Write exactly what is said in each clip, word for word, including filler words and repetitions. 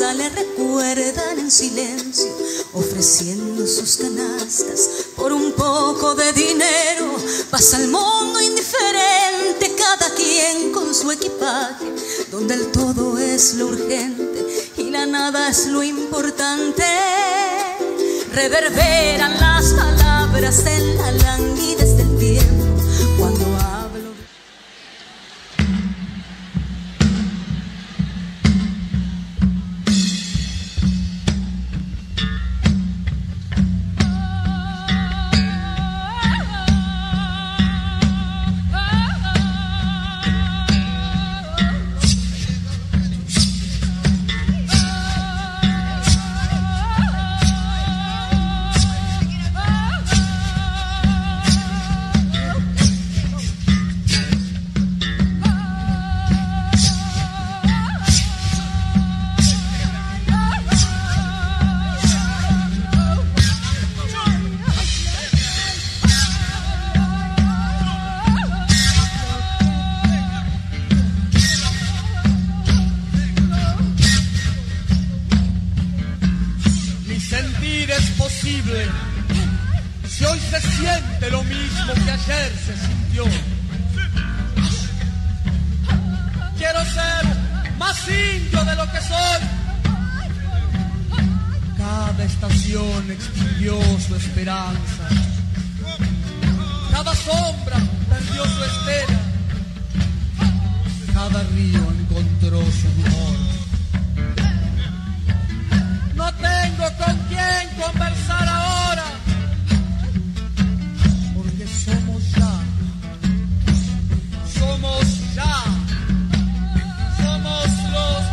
casa le recuerdan en silencio, ofreciendo sus canastas por un poco de dinero. Pasa el mundo indiferente, cada quien con su equipaje, donde el todo es lo urgente y la nada es lo importante. Reverberan las palabras en la languidez del tiempo cuando hablo. Si hoy se siente lo mismo que ayer se sintió, quiero ser más indio de lo que soy. Cada estación extinguió su esperanza, cada sombra perdió su estela, cada río encontró su rumor. No tengo con quién conversar ahora, porque somos ya, somos ya, somos los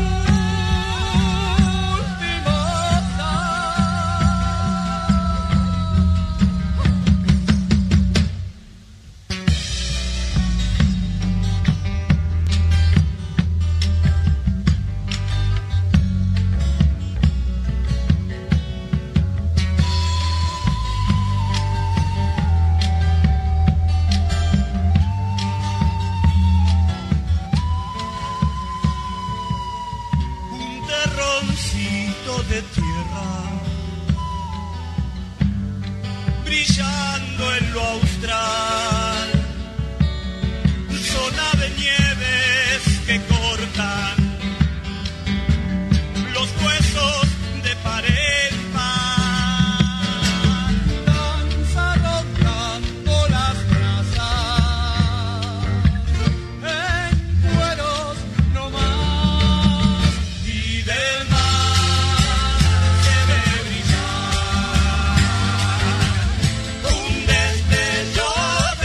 últimos ya. De tierra brillando en lo austral, zona de nieves que cortan los huesos de pared, danza rotando las brasas en cueros no más y del mar. Yo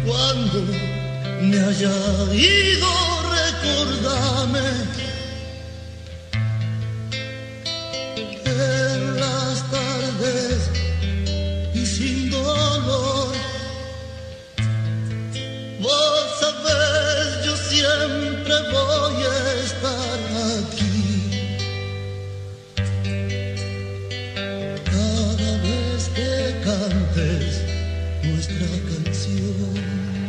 Cuando me haya ido, recordame en las tardes y sin dolor. Vos sabés, yo siempre voy a estar aquí. Cada vez que cantes nuestra canción.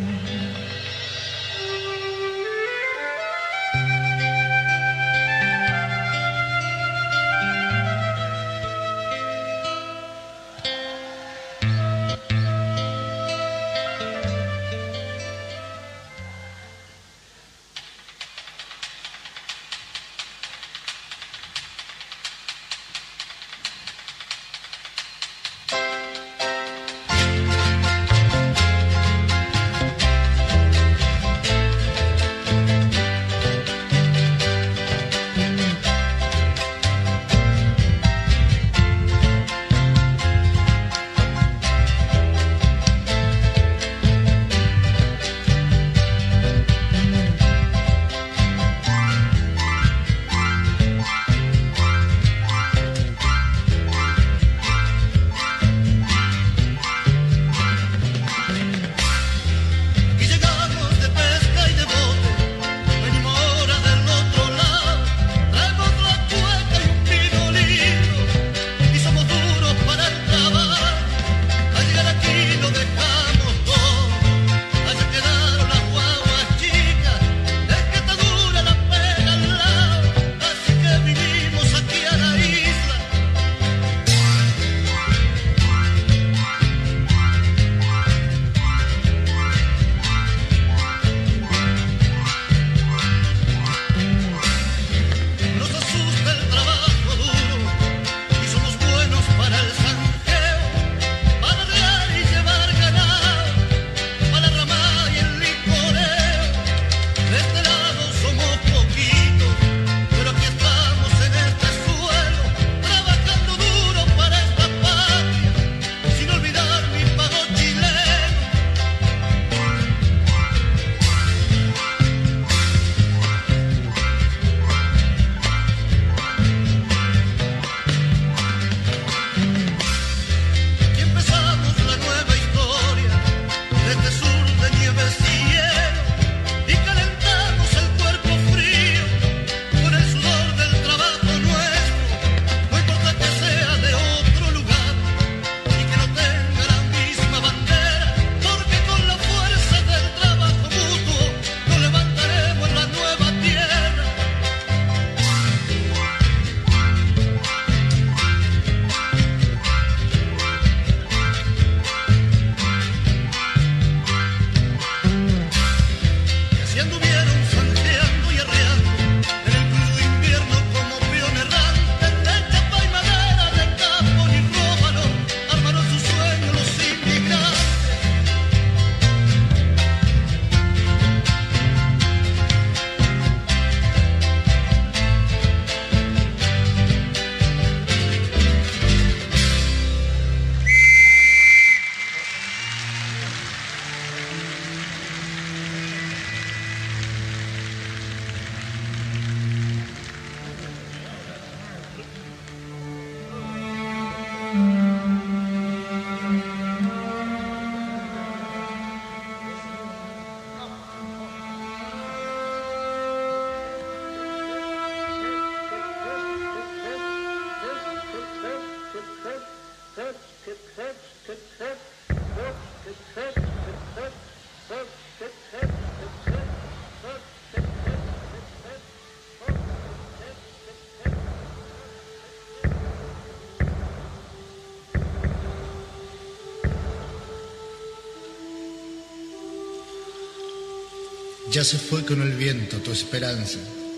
Ya se fue con el viento tu esperanza,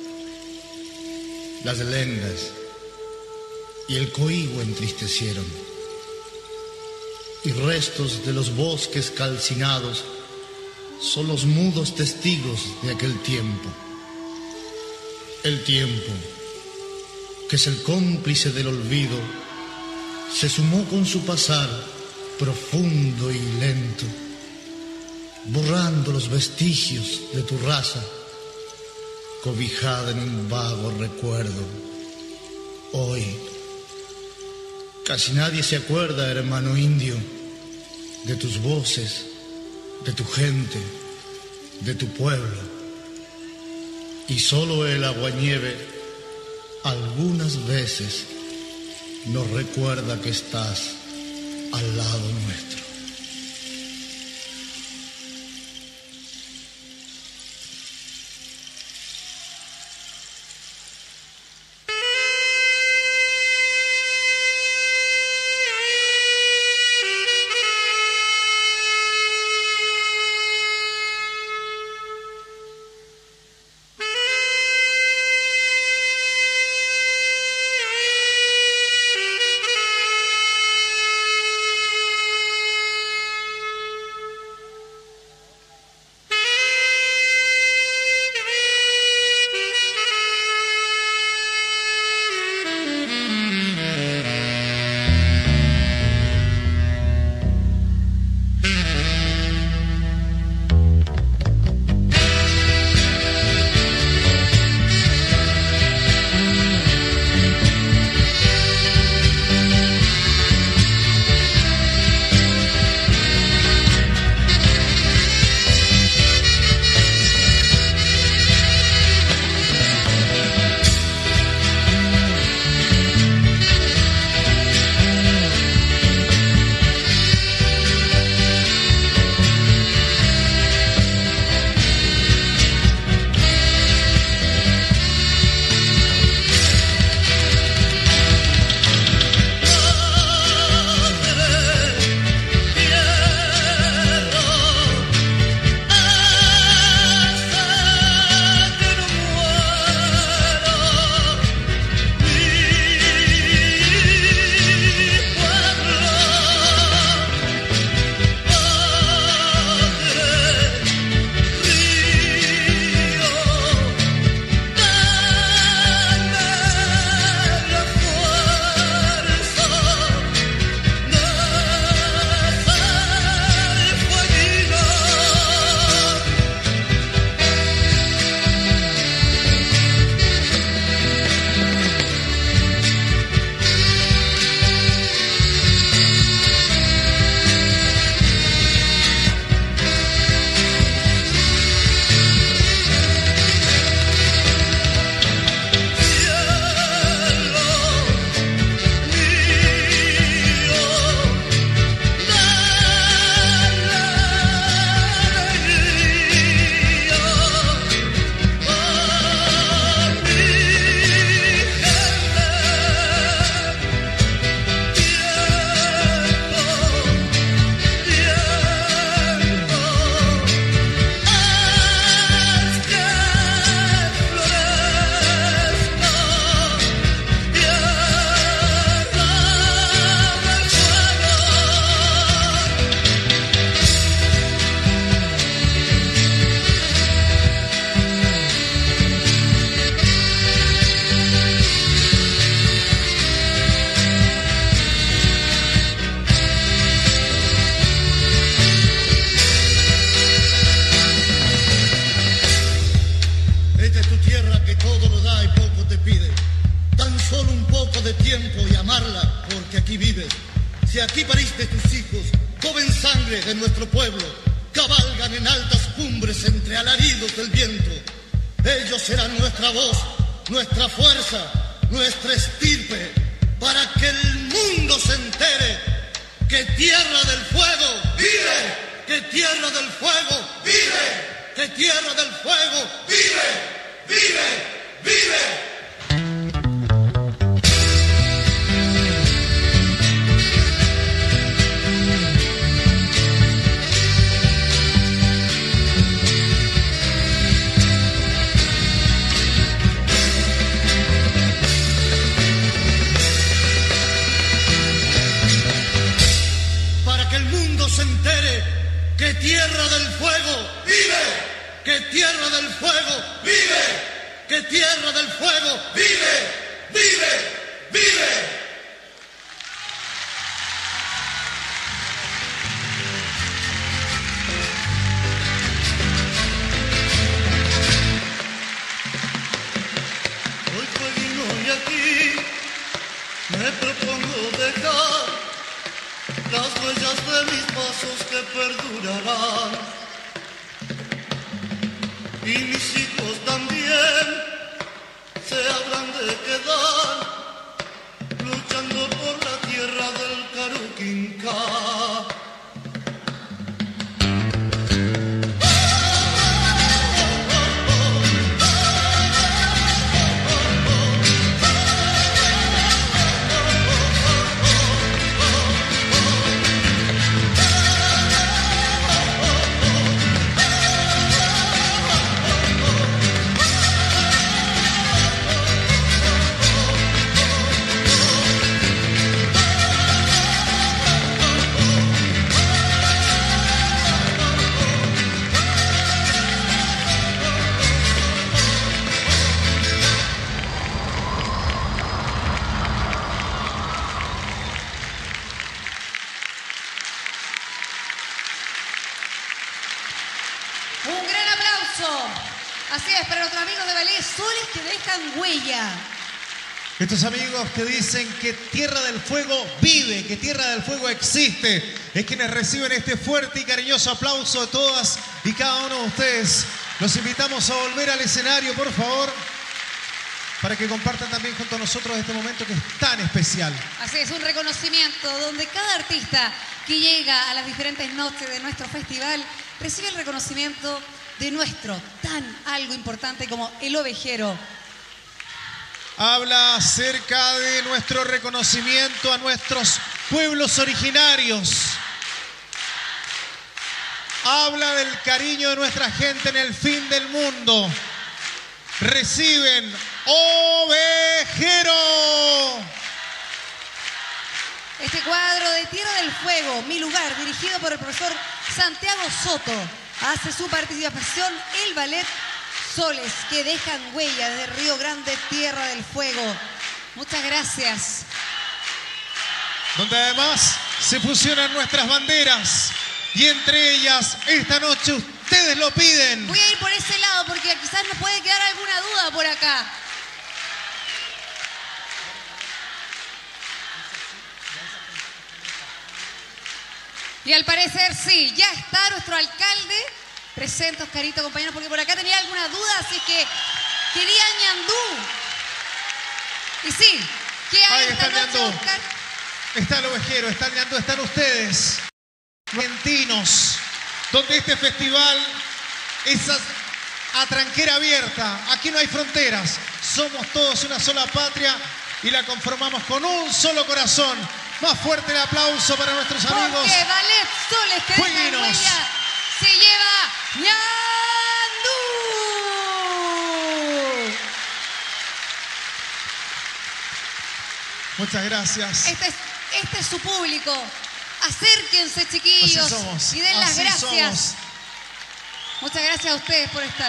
las lengas y el coigüe entristecieron, y restos de los bosques calcinados son los mudos testigos de aquel tiempo. El tiempo, que es el cómplice del olvido, se sumó con su pasar profundo y lento, borrando los vestigios de tu raza, cobijada en un vago recuerdo. Hoy, casi nadie se acuerda, hermano indio, de tus voces, de tu gente, de tu pueblo. Y solo el aguanieve algunas veces nos recuerda que estás al lado nuestro. Si aquí pariste tus hijos, joven sangre de nuestro pueblo, cabalgan en altas cumbres entre alaridos del viento. Ellos serán nuestra voz, nuestra fuerza, nuestra estirpe, para que el mundo se entere que Tierra del Fuego vive, que Tierra del Fuego vive, que Tierra del Fuego vive, vive, vive. Se entere que Tierra del Fuego vive, que Tierra del Fuego vive, que Tierra del Fuego vive, vive, vive. de mis pasos que perdurarán. Y mis hijos también se habrán de quedar luchando por la tierra del Caruquinca. Así es, para nuestros amigos de ballet, soles que dejan huella. Estos amigos que dicen que Tierra del Fuego vive, que Tierra del Fuego existe, es quienes reciben este fuerte y cariñoso aplauso de todas y cada uno de ustedes. Los invitamos a volver al escenario, por favor, para que compartan también junto a nosotros este momento que es tan especial. Así es, un reconocimiento donde cada artista que llega a las diferentes noches de nuestro festival recibe el reconocimiento de nuestro tan algo importante como el ovejero. Habla acerca de nuestro reconocimiento a nuestros pueblos originarios. Habla del cariño de nuestra gente en el fin del mundo. Reciben ovejero. Este cuadro de Tierra del Fuego, Mi Lugar, dirigido por el profesor Santiago Soto, hace su participación el ballet Soles que dejan huella desde Río Grande, Tierra del Fuego. Muchas gracias. Donde además se fusionan nuestras banderas y entre ellas esta noche ustedes lo piden. Voy a ir por ese lado porque quizás nos puede quedar alguna duda por acá. Y al parecer sí, ya está nuestro alcalde presente, Oscarito, compañeros, porque por acá tenía alguna duda, así que quería ñandú. Y sí, ¿qué hay Ahí esta está noche, ñandú. Oscar? Está el ovejero, está el ñandú, están ustedes, argentinos, donde este festival es a, a tranquera abierta. Aquí no hay fronteras, somos todos una sola patria y la conformamos con un solo corazón. Más fuerte el aplauso para nuestros amigos. Porque ballet Soles que dejan Fueguinos. huella se lleva ñandú. Muchas gracias. Este es, este es su público. Acérquense, chiquillos, Así somos, y den las así gracias. somos. Muchas gracias a ustedes por estar.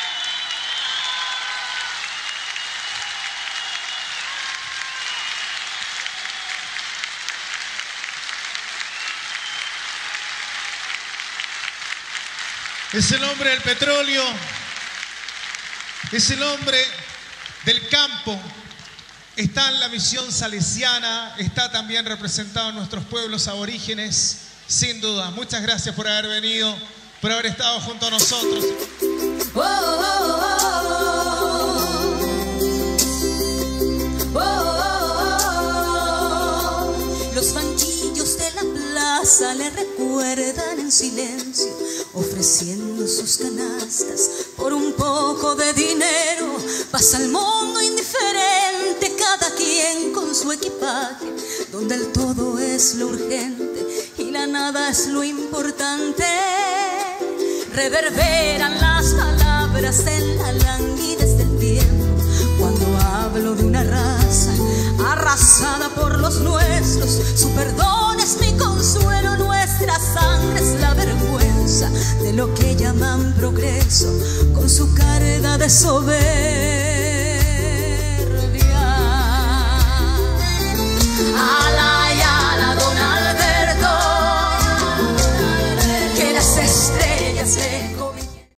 Es el hombre del petróleo, es el hombre del campo. Está en la misión salesiana, está también representado en nuestros pueblos aborígenes, sin duda. Muchas gracias por haber venido, por haber estado junto a nosotros. Oh, oh, oh, oh, oh, oh. Los banquillos de la plaza le recuerdan en silencio, ofreciendo sus canastas por un poco de dinero. Pasa el mundo indiferente, cada quien con su equipaje, donde el todo es lo urgente y la nada es lo importante. Reverberan las palabras en la languidez del tiempo, cuando hablo de una raza arrasada por los nuestros. Su perdón es mi consuelo, nuestra sangre es la vergüenza de lo que llaman progreso, con su carga de soberbia.